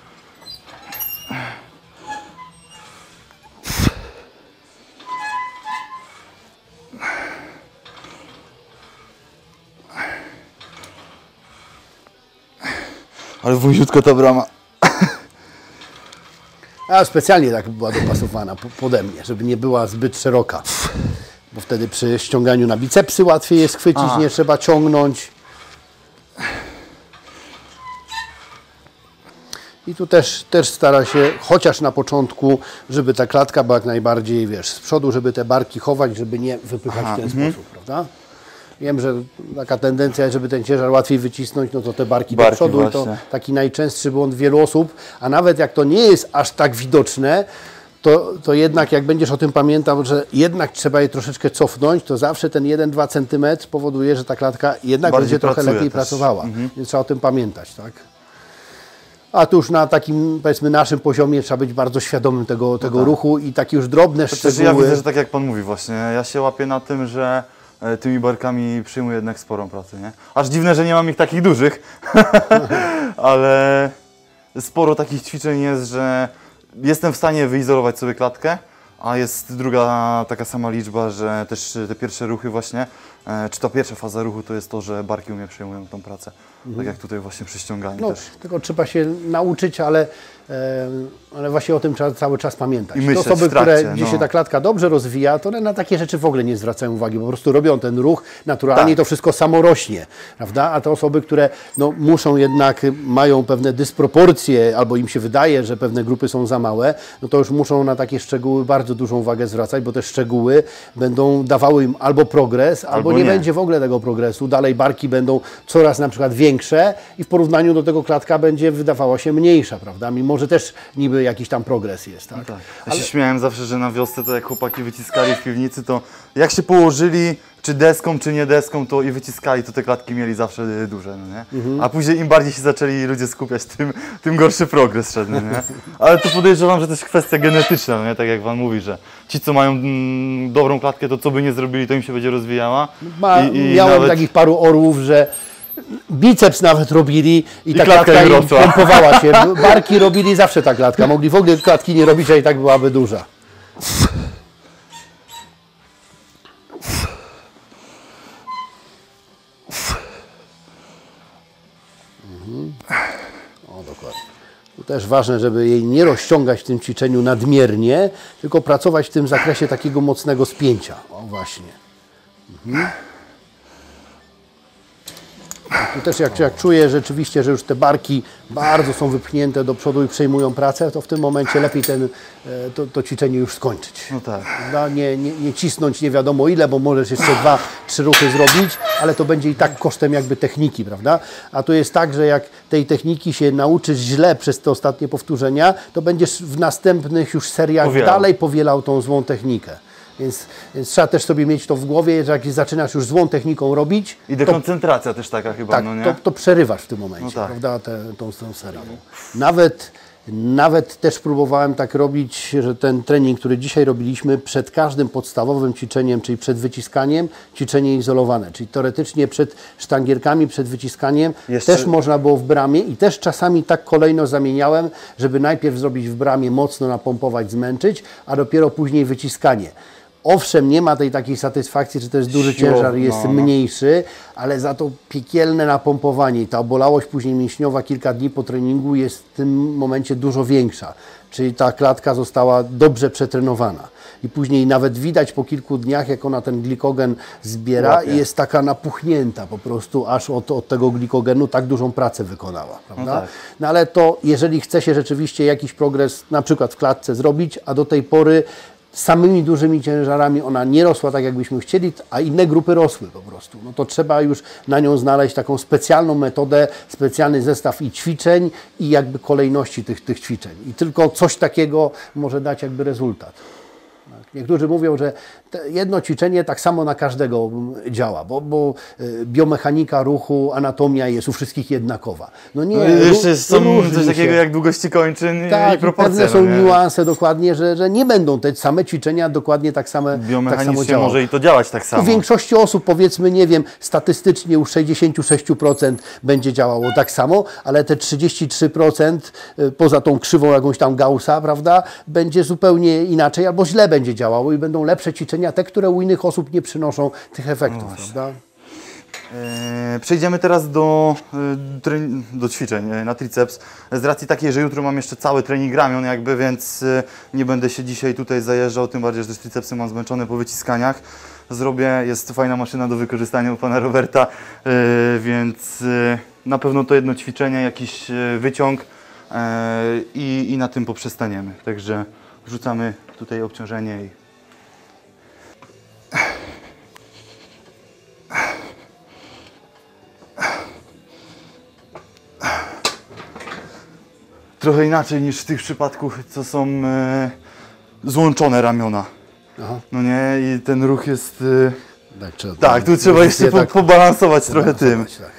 Ale wąziutko ta brama. A specjalnie tak była dopasowana pode mnie, żeby nie była zbyt szeroka. Bo wtedy przy ściąganiu na bicepsy łatwiej jest chwycić, Aha. nie trzeba ciągnąć. I tu też, też stara się, chociaż na początku, żeby ta klatka była jak najbardziej, wiesz, z przodu, żeby te barki chować, żeby nie wypychać Aha. w ten mhm. sposób, prawda? Wiem, że taka tendencja jest, żeby ten ciężar łatwiej wycisnąć, no to te barki, barki do przodu właśnie. I to taki najczęstszy błąd wielu osób, a nawet jak to nie jest aż tak widoczne, to, to jednak jak będziesz o tym pamiętał, że jednak trzeba je troszeczkę cofnąć, to zawsze ten jeden do dwóch centymetrów powoduje, że ta klatka jednak Bardziej będzie trochę lepiej też. pracowała, mhm. więc trzeba o tym pamiętać, tak? A tu już na takim, powiedzmy, naszym poziomie trzeba być bardzo świadomym tego, tego no tak. ruchu i takie już drobne to szczegóły. Ja widzę, że tak jak Pan mówi właśnie, ja się łapię na tym, że tymi barkami przyjmuję jednak sporą pracę, nie? Aż dziwne, że nie mam ich takich dużych, ale sporo takich ćwiczeń jest, że jestem w stanie wyizolować sobie klatkę, a jest druga taka sama liczba, że też te pierwsze ruchy właśnie, czy ta pierwsza faza ruchu to jest to, że barki u mnie przejmują tą pracę, mhm. tak jak tutaj właśnie przy ściąganiu no, też. Tylko trzeba się nauczyć, ale ale właśnie o tym trzeba cały czas pamiętać. I Te myśleć osoby, w trakcie, które, gdzie no. się ta klatka dobrze rozwija, to one na takie rzeczy w ogóle nie zwracają uwagi, po prostu robią ten ruch naturalnie Tak. i to wszystko samo rośnie, prawda? A te osoby, które no, muszą jednak, mają pewne dysproporcje, albo im się wydaje, że pewne grupy są za małe, no to już muszą na takie szczegóły bardzo dużą uwagę zwracać, bo te szczegóły będą dawały im albo progres, albo, Albo nie, nie. będzie w ogóle tego progresu. Dalej barki będą coraz na przykład większe i w porównaniu do tego klatka będzie wydawała się mniejsza, prawda? Mimo, że też niby jakiś tam progres jest, tak? Tak. Ja się śmiałem zawsze, że na wiosce to jak chłopaki wyciskali w piwnicy, to jak się położyli, czy deską, czy nie deską, to i wyciskali, to te klatki mieli zawsze y, duże, no nie? Mhm. A później im bardziej się zaczęli ludzie skupiać, tym, tym gorszy progres szedł, no nie? Ale to podejrzewam, że to jest kwestia genetyczna, no nie? Tak jak Pan mówi, że ci, co mają mm, dobrą klatkę, to co by nie zrobili, to im się będzie rozwijała. Ma, I, i miałem nawet... takich paru orłów, że biceps nawet robili i, I ta klatka klatka im im rosła. pompowała się. Barki robili zawsze ta klatka. Mogli w ogóle klatki nie robić, a i tak byłaby duża. Mhm. O, dokładnie. Tu też ważne, żeby jej nie rozciągać w tym ćwiczeniu nadmiernie, tylko pracować w tym zakresie takiego mocnego spięcia. O, właśnie. Mhm. Tu też jak, jak czuję rzeczywiście, że już te barki bardzo są wypchnięte do przodu i przejmują pracę, to w tym momencie lepiej ten, e, to, to ćwiczenie już skończyć. No tak. Prawda? Nie, nie, nie cisnąć nie wiadomo ile, bo możesz jeszcze dwa, trzy ruchy zrobić, ale to będzie i tak kosztem jakby techniki, prawda? A tu jest tak, że jak tej techniki się nauczysz źle przez te ostatnie powtórzenia, to będziesz w następnych już seriach Powielał. dalej powielał tą złą technikę. Więc, więc trzeba też sobie mieć to w głowie, że jak zaczynasz już złą techniką robić, I dekoncentracja też taka chyba, tak, no nie? to, to przerywasz w tym momencie, No tak. prawda, tę, tą, tą serię. Nawet, nawet też próbowałem tak robić, że ten trening, który dzisiaj robiliśmy, przed każdym podstawowym ćwiczeniem, czyli przed wyciskaniem, ćwiczenie izolowane. Czyli teoretycznie przed sztangierkami, przed wyciskaniem Jeszcze- też można było w bramie i też czasami tak kolejno zamieniałem, żeby najpierw zrobić w bramie mocno napompować, zmęczyć, a dopiero później wyciskanie. Owszem, nie ma tej takiej satysfakcji, że to jest duży Siłowo, ciężar i jest no, no. mniejszy, ale za to piekielne napompowanie i ta obolałość później mięśniowa kilka dni po treningu jest w tym momencie dużo większa. Czyli ta klatka została dobrze przetrenowana. I później nawet widać po kilku dniach, jak ona ten glikogen zbiera Łapie. i jest taka napuchnięta po prostu, aż od, od tego glikogenu tak dużą pracę wykonała. Prawda? tak. No ale to, jeżeli chce się rzeczywiście jakiś progres na przykład w klatce zrobić, a do tej pory samymi dużymi ciężarami ona nie rosła tak, jakbyśmy chcieli, a inne grupy rosły po prostu. No to trzeba już na nią znaleźć taką specjalną metodę, specjalny zestaw i ćwiczeń i jakby kolejności tych, tych ćwiczeń. I tylko coś takiego może dać jakby rezultat. Niektórzy mówią, że te jedno ćwiczenie tak samo na każdego działa, bo, bo y, biomechanika ruchu, anatomia jest u wszystkich jednakowa. No nie, No i jeszcze ró- są różni coś się. takiego jak długości kończyn Tak, i proporcje. pewne są no nie? niuanse dokładnie, że, że nie będą te same ćwiczenia dokładnie tak same, tak samo Biomechanicznie działały. może i to działać tak samo. U większości osób, powiedzmy, nie wiem, statystycznie u sześćdziesiąt sześć procent będzie działało tak samo, ale te trzydzieści trzy procent y, poza tą krzywą jakąś tam Gaussa, prawda, będzie zupełnie inaczej albo źle będzie działało i będą lepsze ćwiczenia, te, które u innych osób nie przynoszą tych efektów, No prawda? E, Przejdziemy teraz do, e, trening, do ćwiczeń e, na triceps. Z racji takiej, że jutro mam jeszcze cały trening ramion jakby, więc e, nie będę się dzisiaj tutaj zajeżdżał, tym bardziej, że też tricepsy mam zmęczone po wyciskaniach. Zrobię, jest to fajna maszyna do wykorzystania u Pana Roberta, e, więc e, na pewno to jedno ćwiczenie, jakiś e, wyciąg e, i, i na tym poprzestaniemy. Także wrzucamy tutaj obciążenie i trochę inaczej niż w tych przypadkach, co są e, złączone ramiona. Aha. No nie, i ten ruch jest... E, Tak, trzeba, tak, tu trzeba jeszcze po, tak pobalansować trochę tym. tak.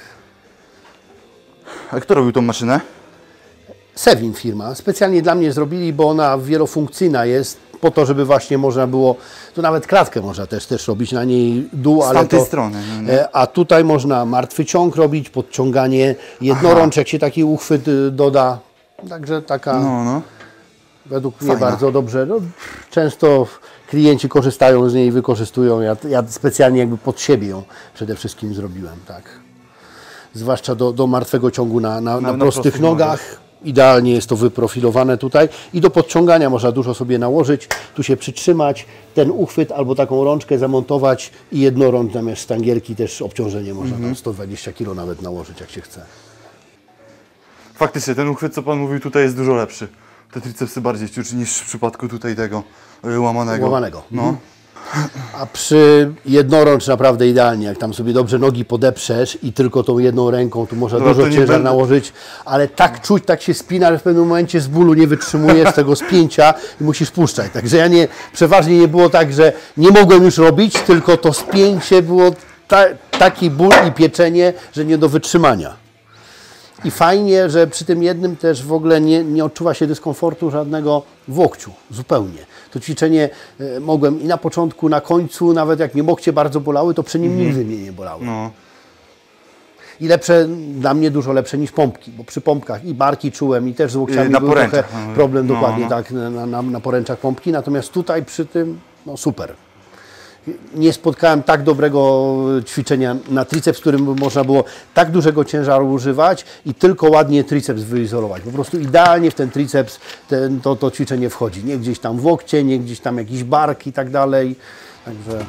A kto robił tą maszynę? Sevin firma. Specjalnie dla mnie zrobili, bo ona wielofunkcyjna jest, po to, żeby właśnie można było, tu nawet klatkę można też, też robić na niej dół, Z ale tamtej to, strony. No nie? e, a tutaj można martwy ciąg robić, podciąganie jednorącz, jak się taki uchwyt y, doda. Także taka No, no. według mnie Fajna. bardzo dobrze. No, często klienci korzystają z niej, wykorzystują. Ja, ja specjalnie jakby pod siebie ją przede wszystkim zrobiłem, tak. Zwłaszcza do, do martwego ciągu na, na, na, na prostych prostych nogach. idealnie jest to wyprofilowane tutaj i do podciągania można dużo sobie nałożyć, tu się przytrzymać, ten uchwyt albo taką rączkę zamontować i jednorącz zamiast sztangierki też obciążenie można tam sto dwadzieścia kilo nawet nałożyć jak się chce. Faktycznie, ten uchwyt, co Pan mówił, tutaj jest dużo lepszy. Te tricepsy bardziej ciuczy niż w przypadku tutaj tego y, łamanego. Łamanego. No. A przy jednorącz naprawdę idealnie, jak tam sobie dobrze nogi podeprzesz i tylko tą jedną ręką, tu można Dobra, dużo to nie ciężar będę- nałożyć, ale tak czuć, tak się spina, że w pewnym momencie z bólu nie wytrzymujesz tego spięcia i musisz puszczać. Także ja nie, przeważnie nie było tak, że nie mogłem już robić, tylko to spięcie było ta, taki ból i pieczenie, że nie do wytrzymania. I fajnie, że przy tym jednym też w ogóle nie, nie odczuwa się dyskomfortu żadnego w łokciu, zupełnie. To ćwiczenie e, mogłem i na początku, na końcu, nawet jak mnie łokcie bardzo bolały, to przy nim Mhm. nigdy mnie nie bolały. No. I lepsze, dla mnie dużo lepsze niż pompki, bo przy pompkach i barki czułem i też z łokciami na był poręczach, trochę no, problem, no, dokładnie no. tak, na, na, na poręczach pompki, natomiast tutaj przy tym, no super. Nie spotkałem tak dobrego ćwiczenia na triceps, w którym by można było tak dużego ciężaru używać i tylko ładnie triceps wyizolować. Po prostu idealnie w ten triceps ten, to, to ćwiczenie wchodzi. Nie gdzieś tam w łokcie, nie gdzieś tam jakiś bark i tak dalej. Także...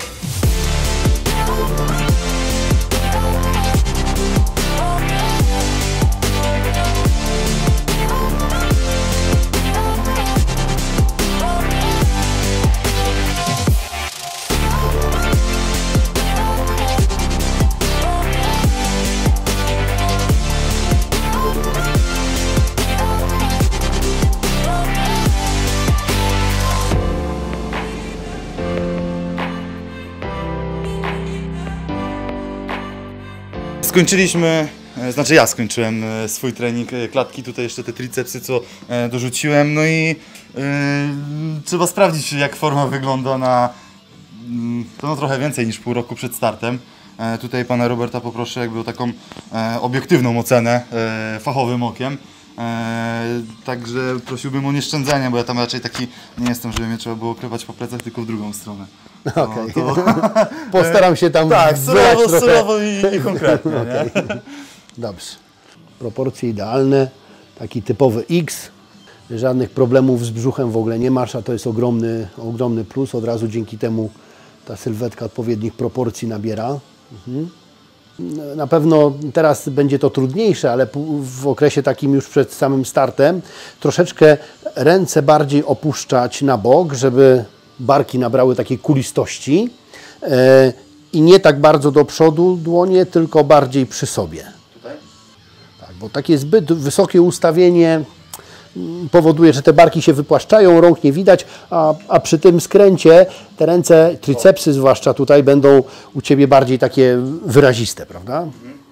Skończyliśmy, e, znaczy ja skończyłem e, swój trening e, klatki, tutaj jeszcze te tricepsy, co e, dorzuciłem, no i e, trzeba sprawdzić, jak forma wygląda na mm, to no, trochę więcej niż pół roku przed startem. E, tutaj pana Roberta poproszę jakby o taką e, obiektywną ocenę e, fachowym okiem. E, także prosiłbym o nieszczędzenie, bo ja tam raczej taki nie jestem, żeby mnie trzeba było klepać po plecach, tylko w drugą stronę. To- Okej. to- Postaram się tam tak, wylać surowo, trochę. surowo i, i konkretnie. Nie? Dobrze. Proporcje idealne, taki typowy X. Żadnych problemów z brzuchem w ogóle nie masz, a to jest ogromny, ogromny plus. Od razu dzięki temu ta sylwetka odpowiednich proporcji nabiera. Mhm. Na pewno teraz będzie to trudniejsze, ale w okresie takim już przed samym startem troszeczkę ręce bardziej opuszczać na bok, żeby barki nabrały takiej kulistości e, i nie tak bardzo do przodu dłonie, tylko bardziej przy sobie. Tutaj? Tak, bo takie zbyt wysokie ustawienie mm, powoduje, że te barki się wypłaszczają, rąk nie widać, a, a przy tym skręcie te ręce, tricepsy zwłaszcza tutaj będą u Ciebie bardziej takie wyraziste, prawda?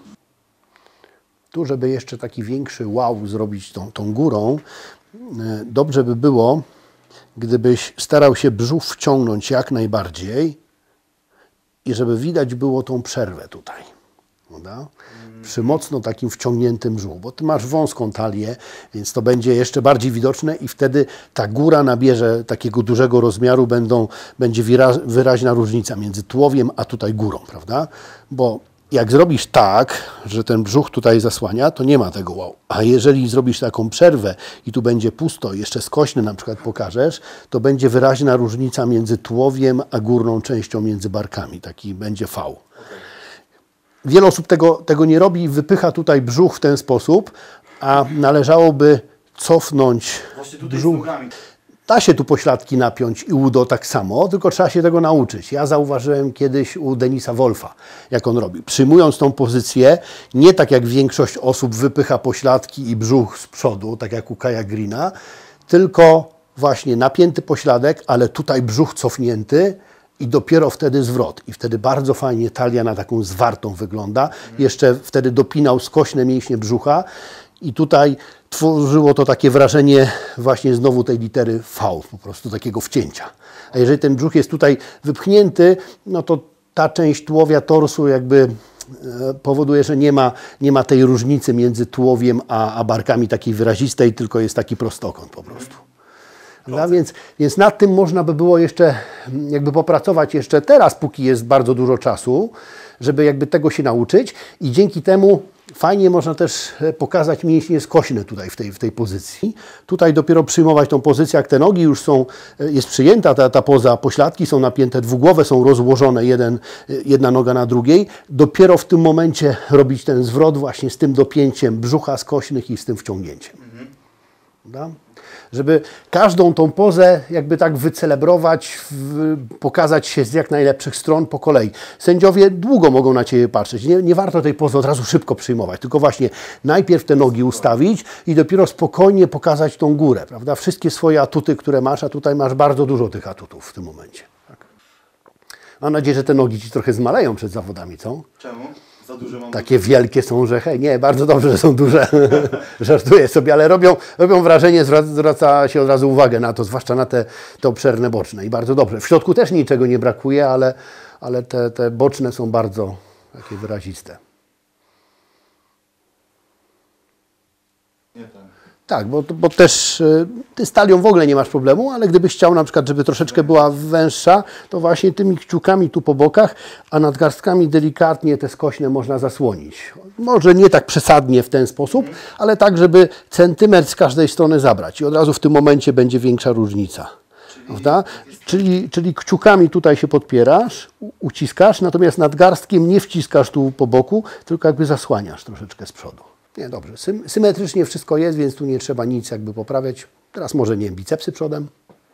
Tu, żeby jeszcze taki większy wow zrobić tą, tą górą, y, dobrze by było, gdybyś starał się brzuch wciągnąć jak najbardziej i żeby widać było tą przerwę tutaj. Prawda? Przy mocno takim wciągniętym brzuchu, bo Ty masz wąską talię, więc to będzie jeszcze bardziej widoczne i wtedy ta góra nabierze takiego dużego rozmiaru, będą, będzie wyra wyraźna różnica między tułowiem a tutaj górą, prawda? Bo jak zrobisz tak, że ten brzuch tutaj zasłania, to nie ma tego wow. A jeżeli zrobisz taką przerwę i tu będzie pusto, jeszcze skośny na przykład pokażesz, to będzie wyraźna różnica między tułowiem a górną częścią między barkami. Taki będzie V. Wiele osób tego, tego nie robi i wypycha tutaj brzuch w ten sposób, a należałoby cofnąć brzuch. Da się tu pośladki napiąć i udo tak samo, tylko trzeba się tego nauczyć. Ja zauważyłem kiedyś u Denisa Wolfa, jak on robi. Przyjmując tą pozycję, nie tak jak większość osób wypycha pośladki i brzuch z przodu, tak jak u Kaja Greena, tylko właśnie napięty pośladek, ale tutaj brzuch cofnięty i dopiero wtedy zwrot. I wtedy bardzo fajnie talia na taką zwartą wygląda. Jeszcze wtedy dopinał skośne mięśnie brzucha i tutaj tworzyło to takie wrażenie właśnie znowu tej litery V, po prostu takiego wcięcia. A jeżeli ten brzuch jest tutaj wypchnięty, no to ta część tułowia, torsu jakby e, powoduje, że nie ma, nie ma tej różnicy między tułowiem a, a barkami takiej wyrazistej, tylko jest taki prostokąt po prostu. No, więc, więc nad tym można by było jeszcze jakby popracować jeszcze teraz, póki jest bardzo dużo czasu, żeby jakby tego się nauczyć i dzięki temu Fajnie można też pokazać mięśnie skośne tutaj w tej, w tej pozycji. Tutaj dopiero przyjmować tą pozycję, jak te nogi już są, jest przyjęta ta, ta poza, pośladki są napięte, dwugłowe są rozłożone, jeden, jedna noga na drugiej. Dopiero w tym momencie robić ten zwrot właśnie z tym dopięciem brzucha skośnych i z tym wciągnięciem. Mhm. Żeby każdą tą pozę jakby tak wycelebrować, w, pokazać się z jak najlepszych stron po kolei. Sędziowie długo mogą na Ciebie patrzeć. Nie, nie warto tej pozy od razu szybko przyjmować, tylko właśnie najpierw te nogi ustawić i dopiero spokojnie pokazać tą górę, prawda? Wszystkie swoje atuty, które masz, a tutaj masz bardzo dużo tych atutów w tym momencie. Tak. Mam nadzieję, że te nogi Ci trochę zmaleją przed zawodami, co? Czemu? Za duże mam. Takie wielkie są, że hej, nie, bardzo dobrze, że są duże. Żartuję sobie, ale robią, robią wrażenie, zwraca się od razu uwagę na to, zwłaszcza na te, te obszerne boczne i bardzo dobrze. W środku też niczego nie brakuje, ale, ale te, te boczne są bardzo takie wyraziste. Nie tak. Tak, bo, bo też y, ty z talią w ogóle nie masz problemu, ale gdybyś chciał na przykład, żeby troszeczkę była węższa, to właśnie tymi kciukami tu po bokach, a nadgarstkami delikatnie te skośne można zasłonić. Może nie tak przesadnie w ten sposób, ale tak, żeby centymetr z każdej strony zabrać i od razu w tym momencie będzie większa różnica. Prawda? Czyli, czyli kciukami tutaj się podpierasz, uciskasz, natomiast nadgarstkiem nie wciskasz tu po boku, tylko jakby zasłaniasz troszeczkę z przodu. Nie, dobrze. Sym, symetrycznie wszystko jest, więc tu nie trzeba nic jakby poprawiać. Teraz może, nie wiem, bicepsy przodem.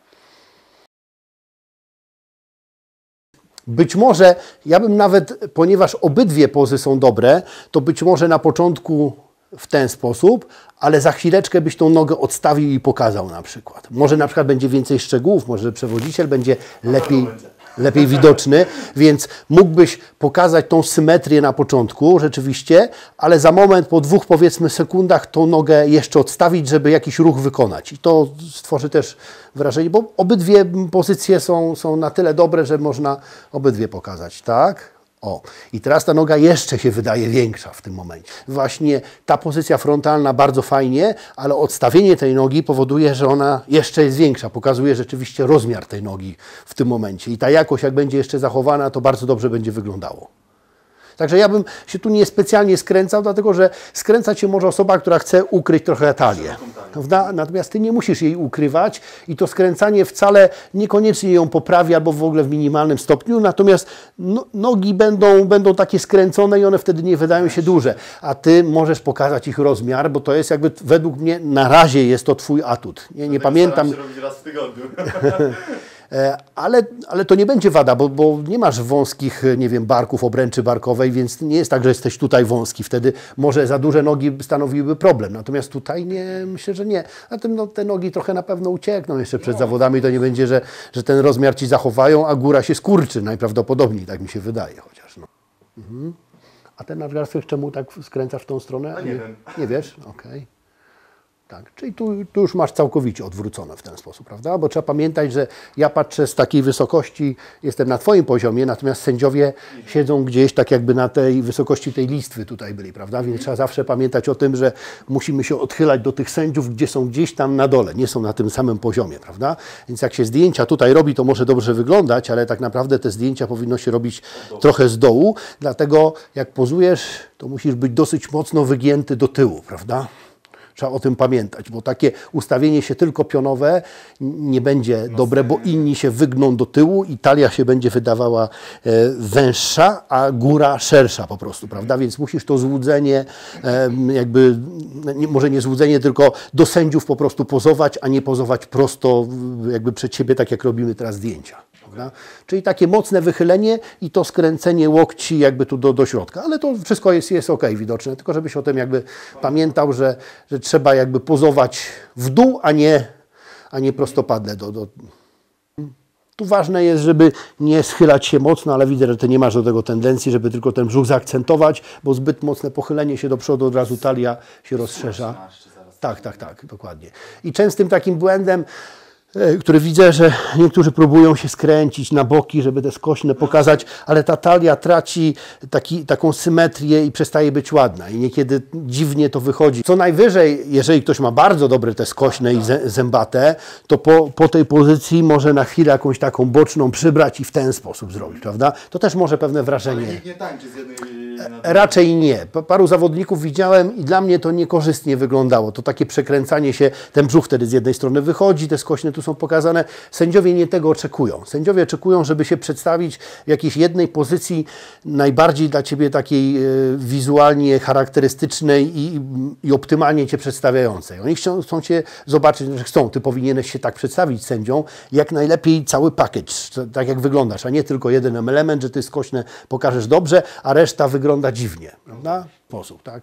Być może, ja bym nawet, ponieważ obydwie pozy są dobre, to być może na początku w ten sposób, ale za chwileczkę byś tą nogę odstawił i pokazał na przykład. Może na przykład będzie więcej szczegółów, może przewodziciel będzie lepiej... lepiej widoczny, więc mógłbyś pokazać tą symetrię na początku rzeczywiście, ale za moment, po dwóch powiedzmy sekundach tą nogę jeszcze odstawić, żeby jakiś ruch wykonać. I to stworzy też wrażenie, bo obydwie pozycje są, są na tyle dobre, że można obydwie pokazać, tak? O, i teraz ta noga jeszcze się wydaje większa w tym momencie. Właśnie ta pozycja frontalna bardzo fajnie, ale odstawienie tej nogi powoduje, że ona jeszcze jest większa. Pokazuje rzeczywiście rozmiar tej nogi w tym momencie. I ta jakość, jak będzie jeszcze zachowana, to bardzo dobrze będzie wyglądało. Także ja bym się tu nie specjalnie skręcał, dlatego że skręcać się może osoba, która chce ukryć trochę talię. Prawda? Natomiast Ty nie musisz jej ukrywać i to skręcanie wcale niekoniecznie ją poprawi albo w ogóle w minimalnym stopniu, natomiast no, nogi będą, będą takie skręcone i one wtedy nie wydają się duże, a Ty możesz pokazać ich rozmiar, bo to jest jakby według mnie na razie jest to Twój atut. Nie, nie pamiętam. Się robić raz w tygodniu. Ale, ale to nie będzie wada, bo, bo nie masz wąskich, nie wiem, barków, obręczy barkowej, więc nie jest tak, że jesteś tutaj wąski. Wtedy może za duże nogi stanowiłyby problem. Natomiast tutaj nie, myślę, że nie. Zatem no, te nogi trochę na pewno uciekną jeszcze przed zawodami. To nie będzie, że, że ten rozmiar Ci zachowają, a góra się skurczy najprawdopodobniej, tak mi się wydaje chociaż. No. Mhm. A ten nadgarstek czemu tak skręcasz w tą stronę? A nie wiem. Nie wiesz? Okej. Okay. Tak, czyli tu, tu już masz całkowicie odwrócone w ten sposób, prawda? Bo trzeba pamiętać, że ja patrzę z takiej wysokości, jestem na Twoim poziomie, natomiast sędziowie siedzą gdzieś tak jakby na tej wysokości tej listwy tutaj byli, prawda? Więc trzeba zawsze pamiętać o tym, że musimy się odchylać do tych sędziów, gdzie są gdzieś tam na dole, nie są na tym samym poziomie, prawda? Więc jak się zdjęcia tutaj robi, to może dobrze wyglądać, ale tak naprawdę te zdjęcia powinno się robić trochę z dołu, dlatego jak pozujesz, to musisz być dosyć mocno wygięty do tyłu, prawda? Trzeba o tym pamiętać, bo takie ustawienie się tylko pionowe nie będzie dobre, bo inni się wygną do tyłu i talia się będzie wydawała e, węższa, a góra szersza po prostu, prawda? Więc musisz to złudzenie, e, jakby, nie, może nie złudzenie, tylko do sędziów po prostu pozować, a nie pozować prosto jakby przed siebie, tak jak robimy teraz zdjęcia. Prawda? Czyli takie mocne wychylenie i to skręcenie łokci jakby tu do, do środka. Ale to wszystko jest, jest ok, widoczne, tylko żebyś o tym jakby pamiętał, że, że trzeba jakby pozować w dół, a nie, a nie prostopadle. Do, do. Tu ważne jest, żeby nie schylać się mocno, ale widzę, że Ty nie masz do tego tendencji, żeby tylko ten brzuch zaakcentować, bo zbyt mocne pochylenie się do przodu, od razu talia się rozszerza. Tak, tak, tak, dokładnie. I częstym takim błędem, które widzę, że niektórzy próbują się skręcić na boki, żeby te skośne pokazać, ale ta talia traci taki, taką symetrię i przestaje być ładna i niekiedy dziwnie to wychodzi. Co najwyżej, jeżeli ktoś ma bardzo dobre te skośne i zębate, to po, po tej pozycji może na chwilę jakąś taką boczną przybrać i w ten sposób zrobić, prawda? To też może pewne wrażenie. Ale nikt nie tańczy z jednej... Raczej nie. Paru zawodników widziałem i dla mnie to niekorzystnie wyglądało. To takie przekręcanie się, ten brzuch wtedy z jednej strony wychodzi, te skośne tu są pokazane. Sędziowie nie tego oczekują. Sędziowie oczekują, żeby się przedstawić w jakiejś jednej pozycji najbardziej dla Ciebie takiej e, wizualnie charakterystycznej i, i optymalnie Cię przedstawiającej. Oni chcą, chcą Cię zobaczyć, że chcą. Ty powinieneś się tak przedstawić sędzią, jak najlepiej cały package, tak jak wyglądasz, a nie tylko jeden element, że Ty skośne pokażesz dobrze, a reszta wygląda Wygląda dziwnie, prawda? Sposób, tak?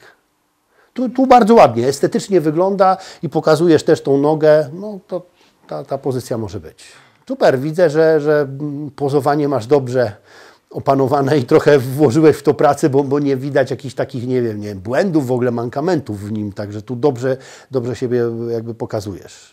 Tu, tu bardzo ładnie, estetycznie wygląda i pokazujesz też tą nogę, no to ta, ta pozycja może być. Super, widzę, że, że pozowanie masz dobrze opanowane i trochę włożyłeś w to pracę, bo, bo nie widać jakichś takich, nie wiem, nie wiem, błędów, w ogóle mankamentów w nim, także tu dobrze, dobrze siebie jakby pokazujesz.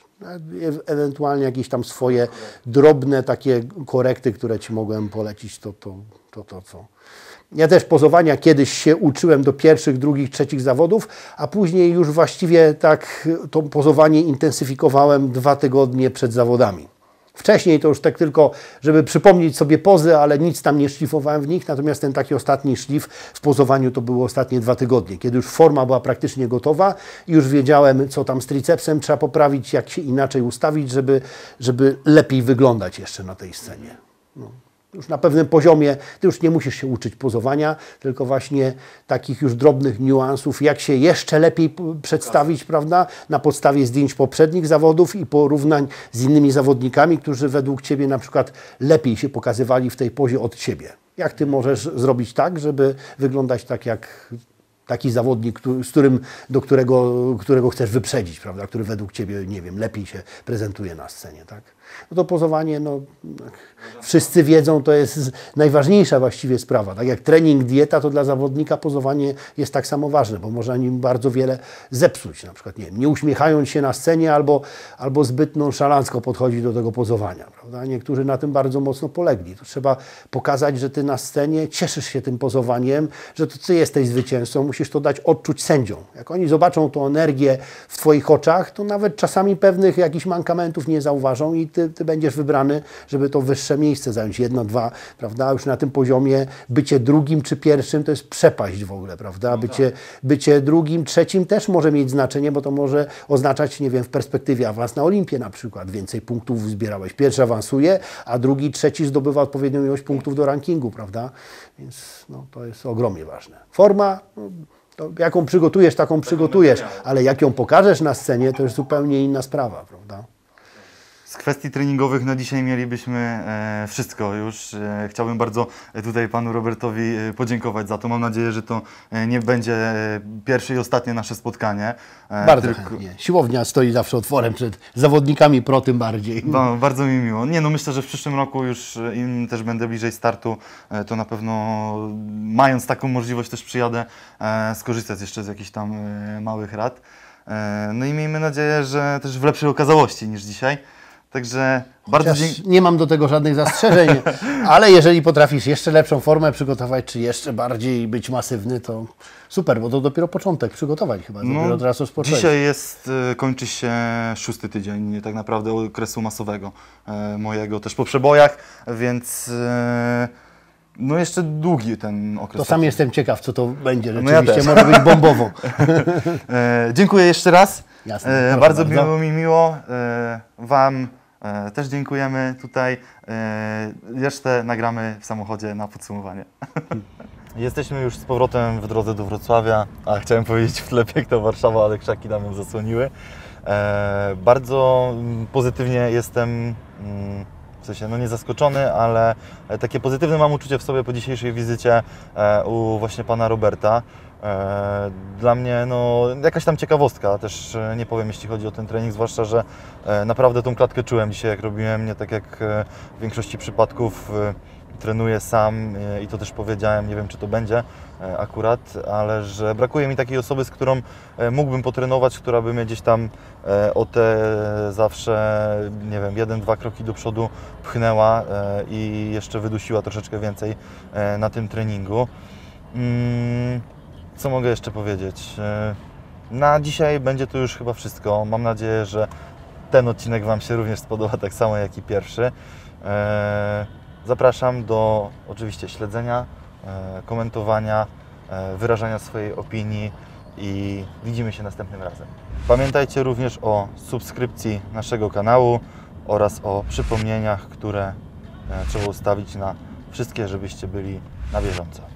E ewentualnie jakieś tam swoje drobne takie korekty, które Ci mogłem polecić, to to, to, to co. Ja też pozowania kiedyś się uczyłem do pierwszych, drugich, trzecich zawodów, a później już właściwie tak to pozowanie intensyfikowałem dwa tygodnie przed zawodami. Wcześniej to już tak tylko, żeby przypomnieć sobie pozy, ale nic tam nie szlifowałem w nich, natomiast ten taki ostatni szlif w pozowaniu to było ostatnie dwa tygodnie, kiedy już forma była praktycznie gotowa i już wiedziałem, co tam z tricepsem trzeba poprawić, jak się inaczej ustawić, żeby, żeby lepiej wyglądać jeszcze na tej scenie. No. Już na pewnym poziomie, ty już nie musisz się uczyć pozowania, tylko właśnie takich już drobnych niuansów, jak się jeszcze lepiej przedstawić, prawda, na podstawie zdjęć poprzednich zawodów i porównań z innymi zawodnikami, którzy według Ciebie na przykład lepiej się pokazywali w tej pozie od Ciebie. Jak Ty możesz zrobić tak, żeby wyglądać tak jak taki zawodnik, z którym, do którego, którego chcesz wyprzedzić, prawda, który według Ciebie, nie wiem, lepiej się prezentuje na scenie, tak? No to pozowanie, no, wszyscy wiedzą, to jest najważniejsza właściwie sprawa. Tak jak trening, dieta, to dla zawodnika pozowanie jest tak samo ważne, bo można nim bardzo wiele zepsuć. Na przykład, nie wiem, nie uśmiechając się na scenie albo, albo zbyt nonszalancko podchodzić do tego pozowania, prawda? Niektórzy na tym bardzo mocno polegli. To trzeba pokazać, że Ty na scenie cieszysz się tym pozowaniem, że to Ty jesteś zwycięzcą, musisz to dać odczuć sędziom. Jak oni zobaczą tą energię w Twoich oczach, to nawet czasami pewnych jakichś mankamentów nie zauważą i Ty, ty będziesz wybrany, żeby to wyższe miejsce zająć. Jedno, dwa, prawda? Już na tym poziomie bycie drugim czy pierwszym to jest przepaść w ogóle, prawda? No bycie, tak. bycie drugim, trzecim też może mieć znaczenie, bo to może oznaczać, nie wiem, w perspektywie awans na Olimpię na przykład. Więcej punktów zbierałeś. Pierwszy awansuje, a drugi, trzeci zdobywa odpowiednią ilość punktów do rankingu, prawda? Więc no, to jest ogromnie ważne. Forma, no, to jaką przygotujesz, taką przygotujesz, ale jak ją pokażesz na scenie, to już zupełnie inna sprawa, prawda? Z kwestii treningowych na dzisiaj mielibyśmy e, wszystko już. E, chciałbym bardzo tutaj Panu Robertowi e, podziękować za to. Mam nadzieję, że to e, nie będzie e, pierwsze i ostatnie nasze spotkanie. E, Bardzo tylko... chętnie. Siłownia stoi zawsze otworem przed zawodnikami pro tym bardziej. Ba, bardzo mi miło. Nie, no myślę, że w przyszłym roku już e, im też będę bliżej startu, e, to na pewno mając taką możliwość też przyjadę e, skorzystać jeszcze z jakichś tam e, małych rad. E, no i miejmy nadzieję, że też w lepszej okazałości niż dzisiaj. Także bardzo dziękuję. Nie mam do tego żadnych zastrzeżeń, ale jeżeli potrafisz jeszcze lepszą formę przygotować, czy jeszcze bardziej być masywny, to super, bo to dopiero początek przygotowań chyba, dopiero No, teraz rozpocząłeś. dzisiaj jest, y, kończy się szósty tydzień tak naprawdę okresu masowego y, mojego, też po przebojach, więc y, no jeszcze długi ten okres. To sam jestem ciekaw, co to będzie, No ja rzeczywiście też. może być bombowo. e, dziękuję jeszcze raz, Jasne, e, proszę bardzo bardzo. było mi miło, e, Wam e, też dziękujemy tutaj, e, resztę nagramy w samochodzie na podsumowanie. Jesteśmy już z powrotem w drodze do Wrocławia, a chciałem powiedzieć w tle piękna Warszawa, ale krzaki nam ją zasłoniły. E, bardzo mm, pozytywnie jestem, mm, w sensie no nie zaskoczony, ale takie pozytywne mam uczucie w sobie po dzisiejszej wizycie e, u właśnie Pana Roberta. E, dla mnie no jakaś tam ciekawostka, też e, nie powiem jeśli chodzi o ten trening, zwłaszcza, że e, naprawdę tą klatkę czułem dzisiaj jak robiłem, nie tak jak e, w większości przypadków e, trenuję sam e, i to też powiedziałem, nie wiem czy to będzie e, akurat, ale że brakuje mi takiej osoby, z którą e, mógłbym potrenować, która by mnie gdzieś tam e, o te zawsze, nie wiem, jeden, dwa kroki do przodu pchnęła e, i jeszcze wydusiła troszeczkę więcej e, na tym treningu. Mm, co mogę jeszcze powiedzieć? E, na dzisiaj będzie to już chyba wszystko. Mam nadzieję, że ten odcinek Wam się również spodoba, tak samo jak i pierwszy. E, zapraszam do oczywiście śledzenia, e, komentowania, e, wyrażania swojej opinii i widzimy się następnym razem. Pamiętajcie również o subskrypcji naszego kanału oraz o przypomnieniach, które e, trzeba ustawić na wszystkie, żebyście byli na bieżąco.